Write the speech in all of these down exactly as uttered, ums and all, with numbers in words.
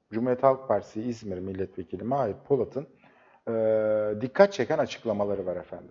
Cumhuriyet Halk Partisi İzmir Milletvekili Mahir Polat'ın e, dikkat çeken açıklamaları var efendim.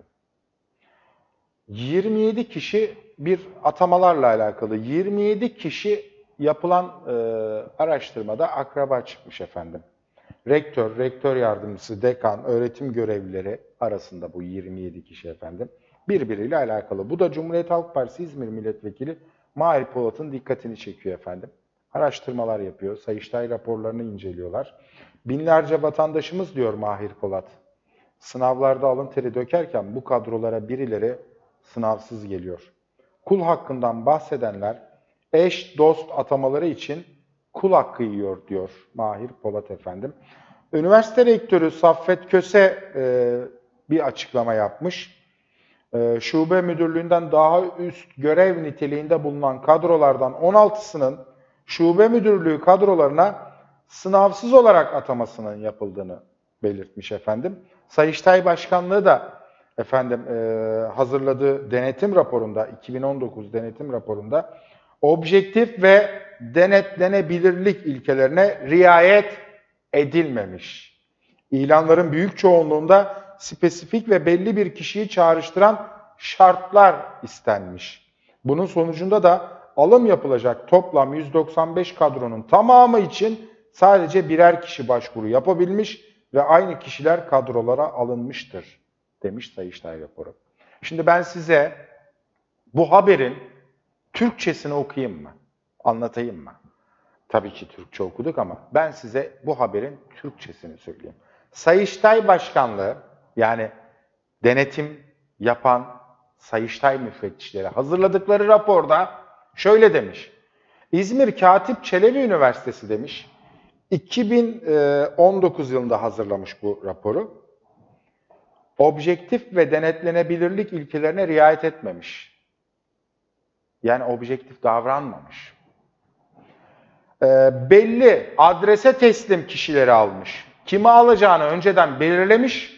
yirmi yedi kişi bir atamalarla alakalı yirmi yedi kişi yapılan e, araştırmada akraba çıkmış efendim. Rektör, rektör yardımcısı, dekan, öğretim görevlileri arasında bu yirmi yedi kişi efendim. Birbiriyle alakalı. Bu da Cumhuriyet Halk Partisi İzmir Milletvekili Mahir Polat'ın dikkatini çekiyor efendim. Araştırmalar yapıyor, Sayıştay raporlarını inceliyorlar. Binlerce vatandaşımız diyor Mahir Polat. Sınavlarda alın teri dökerken bu kadrolara birileri sınavsız geliyor. Kul hakkından bahsedenler eş dost atamaları için kul hakkı yiyor diyor Mahir Polat efendim. Üniversite rektörü Saffet Köse e, bir açıklama yapmış. E, şube müdürlüğünden daha üst görev niteliğinde bulunan kadrolardan on altısının şube müdürlüğü kadrolarına sınavsız olarak atamasının yapıldığını belirtmiş efendim. Sayıştay Başkanlığı da efendim e, hazırladığı denetim raporunda, iki bin on dokuz denetim raporunda objektif ve denetlenebilirlik ilkelerine riayet edilmemiş. İlanların büyük çoğunluğunda spesifik ve belli bir kişiyi çağrıştıran şartlar istenmiş. Bunun sonucunda da alım yapılacak toplam yüz doksan beş kadronun tamamı için sadece birer kişi başvuru yapabilmiş ve aynı kişiler kadrolara alınmıştır demiş Sayıştay raporu. Şimdi ben size bu haberin Türkçesini okuyayım mı? Anlatayım mı? Tabii ki Türkçe okuduk ama ben size bu haberin Türkçesini söyleyeyim. Sayıştay Başkanlığı, yani denetim yapan Sayıştay müfettişleri hazırladıkları raporda şöyle demiş. İzmir Katip Çelebi Üniversitesi demiş, iki bin on dokuz yılında hazırlamış bu raporu. Objektif ve denetlenebilirlik ilkelerine riayet etmemiş. Yani objektif davranmamış. E, belli adrese teslim kişileri almış. Kimi alacağını önceden belirlemiş.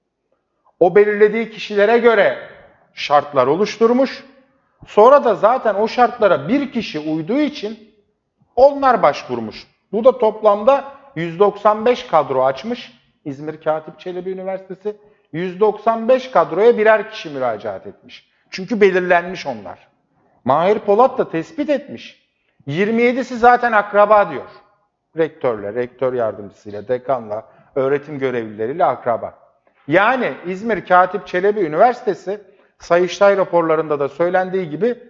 O belirlediği kişilere göre şartlar oluşturmuş. Sonra da zaten o şartlara bir kişi uyduğu için onlar başvurmuş. Bu da toplamda yüz doksan beş kadro açmış İzmir Katip Çelebi Üniversitesi. yüz doksan beş kadroya birer kişi müracaat etmiş. Çünkü belirlenmiş onlar. Mahir Polat da tespit etmiş. yirmi yedisi zaten akraba diyor. Rektörle, rektör yardımcısıyla, dekanla, öğretim görevlileriyle akraba. Yani İzmir Katip Çelebi Üniversitesi Sayıştay raporlarında da söylendiği gibi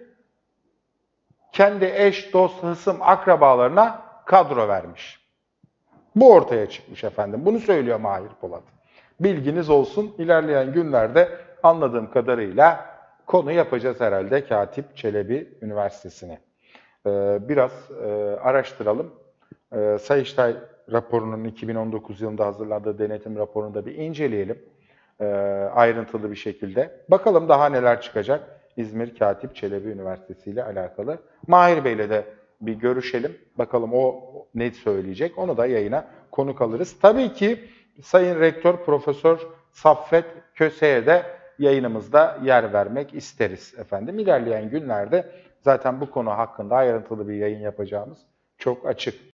kendi eş, dost, hısım, akrabalarına kadro vermiş. Bu ortaya çıkmış efendim. Bunu söylüyor Mahir Polat. Bilginiz olsun. İlerleyen günlerde anladığım kadarıyla konu yapacağız herhalde Katip Çelebi Üniversitesi'ne. Ee, biraz e, araştıralım. Ee, Sayıştay raporunun iki bin on dokuz yılında hazırlandığı denetim raporunu da bir inceleyelim. Ee, ayrıntılı bir şekilde. Bakalım daha neler çıkacak İzmir Katip Çelebi Üniversitesi ile alakalı. Mahir Bey'le de bir görüşelim. Bakalım o ne söyleyecek. Onu da yayına konuk alırız. Tabii ki Sayın Rektör Profesör Saffet Köse'ye de yayınımızda yer vermek isteriz efendim. İlerleyen günlerde zaten bu konu hakkında ayrıntılı bir yayın yapacağımız çok açık.